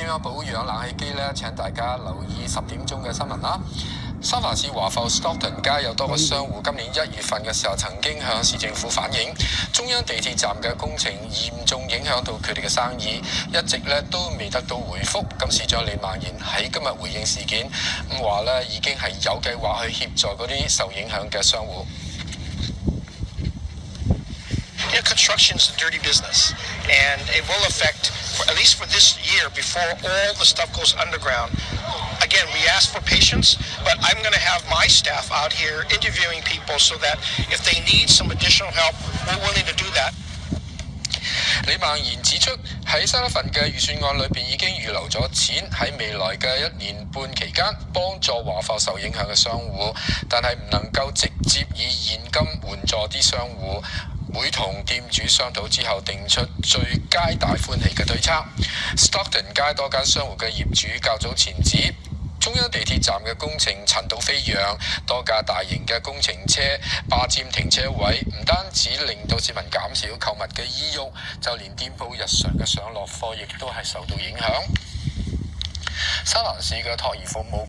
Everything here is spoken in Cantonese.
點樣保養冷氣機呢？請大家留意10點鐘嘅新聞啦。三藩市華埠 Stockton 街有多個商戶今年1月份嘅時候曾經向市政府反映，中央地鐵站嘅工程嚴重影響到佢哋嘅生意，一直咧都未得到回覆。咁市長李孟賢喺今日回應事件，咁話咧已經係有計劃去協助嗰啲受影響嘅商戶。 Yeah, construction is a dirty business, and it will affect, at least for this year, before all the stuff goes underground. Again, we ask for patience, but I'm going to have my staff out here interviewing people so that if they need some additional help, we're willing to do that. 李孟賢指出，喺新一份嘅預算案裏邊已經預留咗錢喺未來嘅1年半期間幫助華埠受影響嘅商戶，但係唔能夠直接以現金援助啲商戶。會同店主商討之後，定出最皆大歡喜嘅對策。Stockton 街多間商戶嘅業主較早前指，中央地鐵站嘅工程塵土飛揚，多架大型嘅工程車霸佔停車位，唔單止令到市民減少購物嘅意欲，就連店鋪日常嘅上落貨亦都係受到影響。三藩市嘅托兒服務